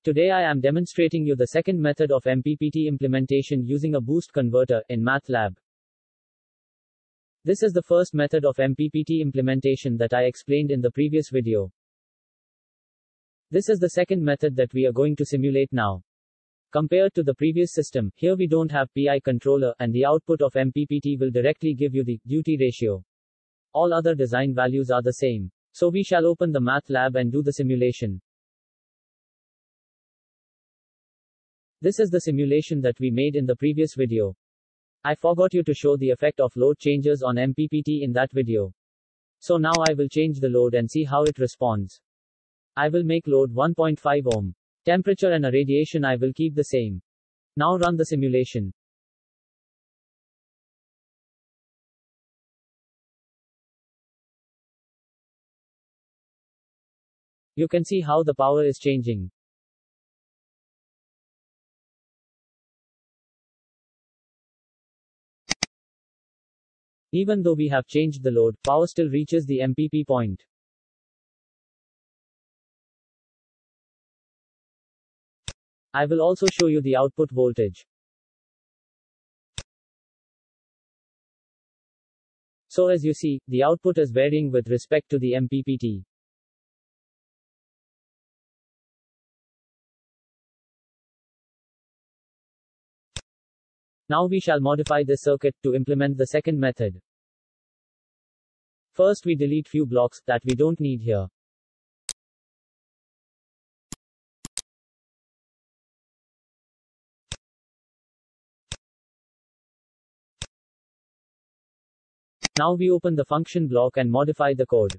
Today I am demonstrating you the second method of MPPT implementation using a boost converter in MATLAB. This is the first method of MPPT implementation that I explained in the previous video. This is the second method that we are going to simulate now. Compared to the previous system, here we don't have PI controller and the output of MPPT will directly give you the duty ratio. All other design values are the same. So we shall open the MATLAB and do the simulation. This is the simulation that we made in the previous video. I forgot you to show the effect of load changes on MPPT in that video. So now I will change the load and see how it responds. I will make load 1.5 ohm. Temperature and irradiation I will keep the same. Now run the simulation. You can see how the power is changing. Even though we have changed the load, power still reaches the MPP point. I will also show you the output voltage. So as you see, the output is varying with respect to the MPPT. Now we shall modify this circuit to implement the second method. First we delete few blocks that we don't need here. Now we open the function block and modify the code.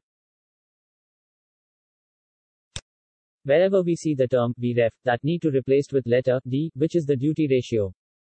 Wherever we see the term Vref that need to replaced with letter D, which is the duty ratio.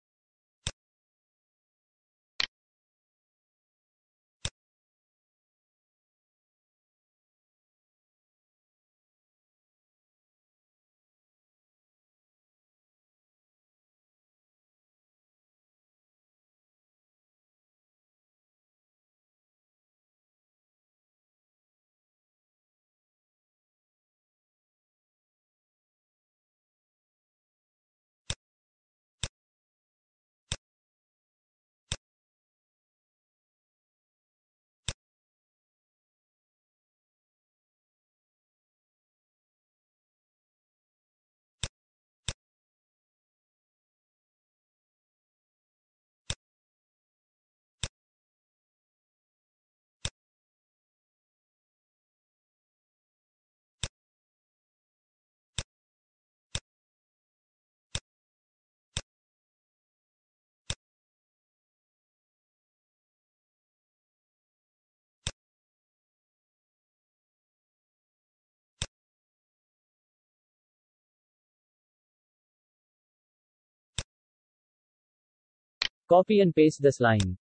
Copy and paste this line.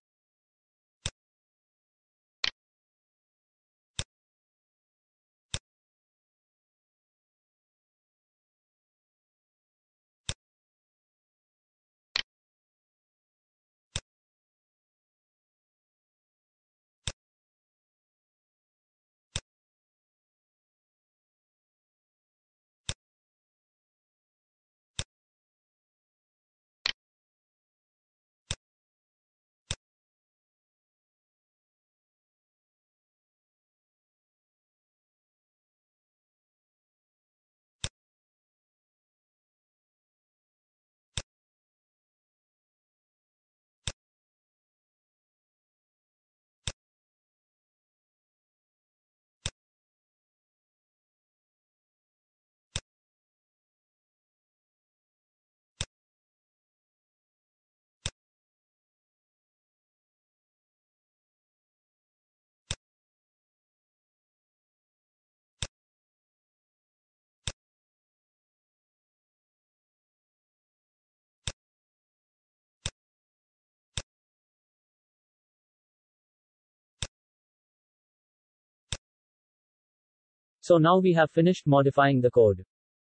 So now we have finished modifying the code.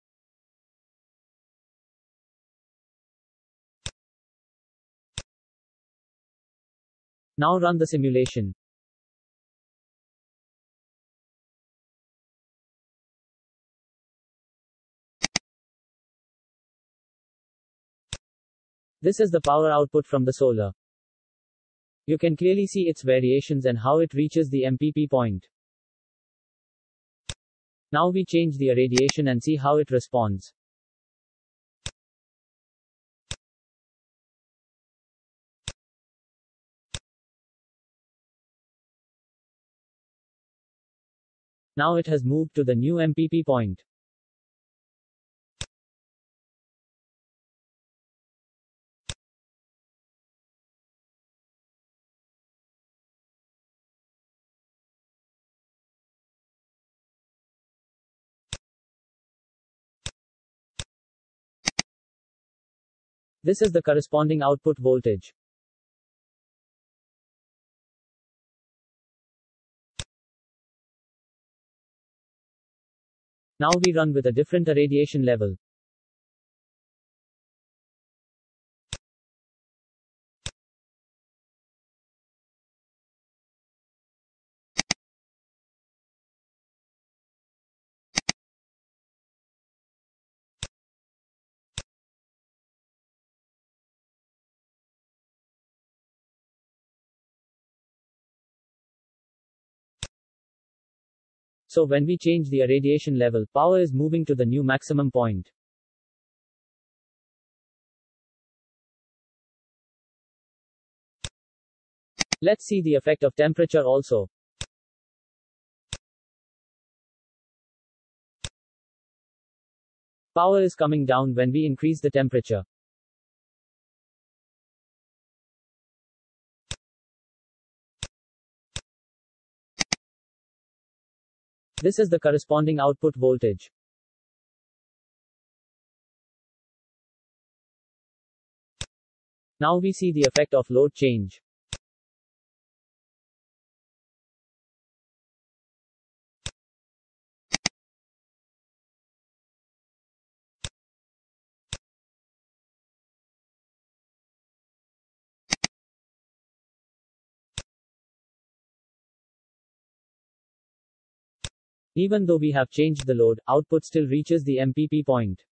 Now run the simulation. This is the power output from the solar. You can clearly see its variations and how it reaches the MPP point. Now we change the irradiation and see how it responds. Now it has moved to the new MPP point. This is the corresponding output voltage. Now we run with a different irradiation level. So when we change the irradiation level, power is moving to the new maximum point. Let's see the effect of temperature also. Power is coming down when we increase the temperature. This is the corresponding output voltage. Now we see the effect of load change. Even though we have changed the load, output still reaches the MPP point.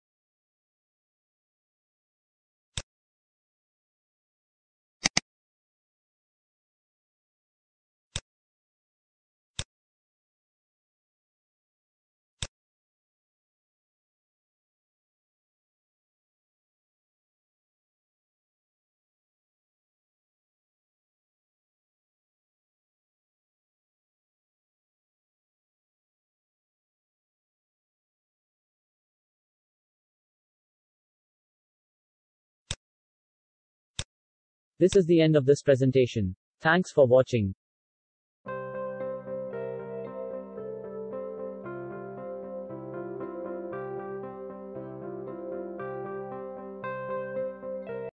This is the end of this presentation. Thanks for watching.